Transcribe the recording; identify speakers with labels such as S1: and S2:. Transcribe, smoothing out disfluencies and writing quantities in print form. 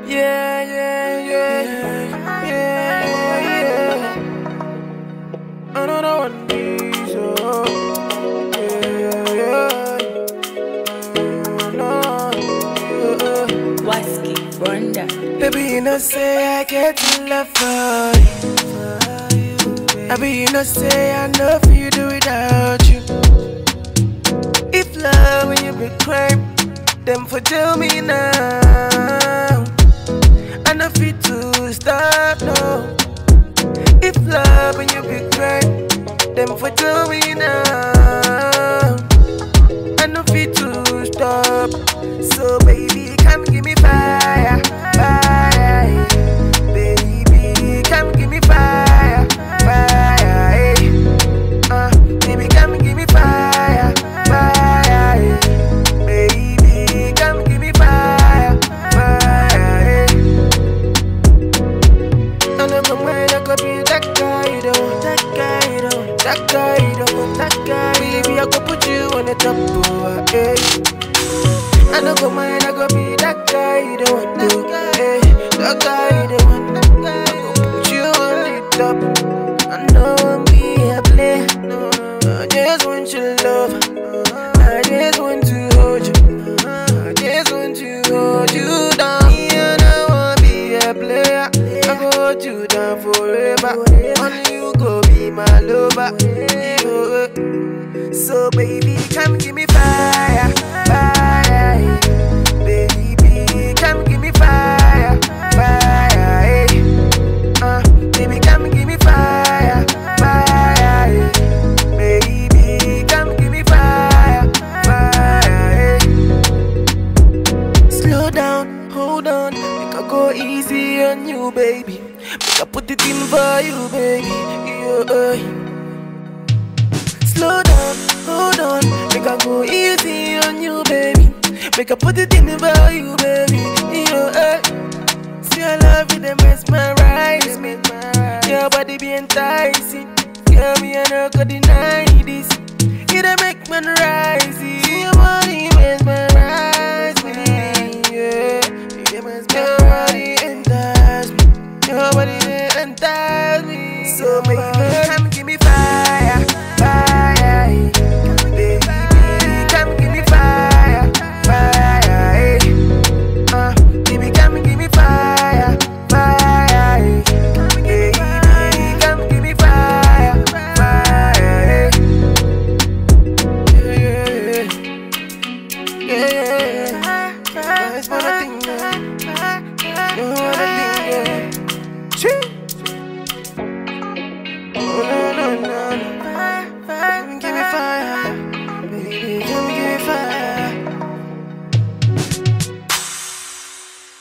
S1: Yeah, yeah, yeah, yeah, yeah. Another one these, oh, yeah, yeah. No, yeah.
S2: Waski, Brenda.
S1: Baby, you know say I get in love for you. Baby, you know say I know for you do without you. If love when you be crime, then for tell me now. I know fit to stop no. If love when you be crime, then for tell me now. I know fit to stop. So baby, come give me fire, fire, baby, come give me fire, fire, baby, come give me fire, fire, baby, come give me fire, fire. I know my mind, I could be that guy, though, that guy, though, that guy, though, that guy. Baby, I could put you on the top, hey. I don't go mind, I go be that guy, the one, hey, that guy, the one. I go put you on the top. I know I'm be a play. I just want your love. I just want to hold you. I just want to hold you down. Yeah, I wanna be a player. I go hold you down forever. Only you go be my lover. So baby, come give me fire, fire, baby, come give me fire, fire, baby, come give me fire, fire, baby, come give me fire, fire. Slow down, hold on, make I go easy on you, baby. Make I put it in for you, baby. Yeah. Slow down, hold on, make I go easy on you, baby. Make I put it in for you, baby. Yeah. See, I love you, they mesmerize me. Your body be enticing. Girl, me I no go deny this. You don't make me rise.